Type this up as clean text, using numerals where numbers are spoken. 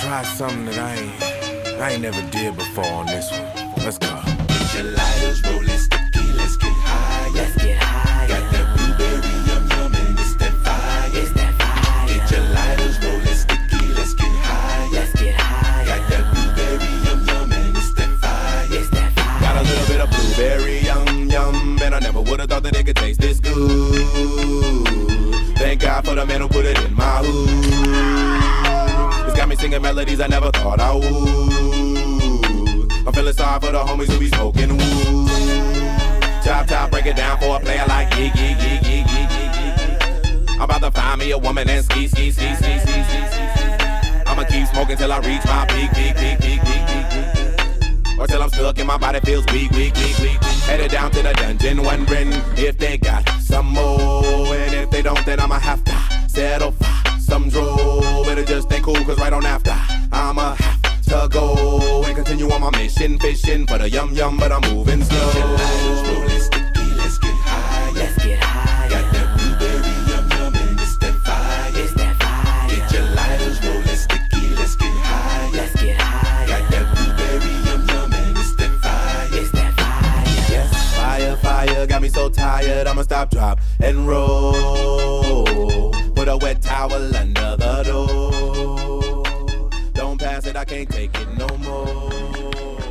try something that I ain't never did before on this one. Let's go. Get your lighters, rollin' sticky, let's get high. Let's get high. Got that blueberry yum yum and it's that fire. It's that fire. Get your lighters, rollin' sticky, let's get high. Let's get high. Got that blueberry yum yum and it's that fire. It's that fire. Got a little bit of blueberry yum yum, and I never would've thought that it could taste this good. Thank God for the man who put it in my hood. It's got me singing melodies I never thought I would. I'm feeling sorry for the homies who be smoking wood. Chop top, break it down for a player like yeah, yeah, yeah, yeah, yeah, yeah. I'm about to find me a woman and ski, ski, ski, ski, ski, ski, ski. I'ma keep smoking till I reach my peak, peak, peak, peak, peak, peak, peak. Or till I'm stuck and my body feels weak, weak, weak, weak. Headed down to the dungeon, wondering if they got some more. And if they don't, then I'ma have to settle for some draw. But it just ain't cool, cause right on after I'ma have to go and continue on my mission, fishing for the yum yum, but I'm moving slow. Get your lighters, rollin' sticky, let's get high. Let's get high. Got that blueberry yum yum and it's that fire. It's that fire. Get your lighters, rollin' sticky, let's get high. Let's get high. Got that blueberry yum yum and it's that fire. It's that fire. Yes, fire, fire, got me so tired, I'ma stop, drop, and roll. Put a wet towel under the door. Don't pass it, I can't take it no more.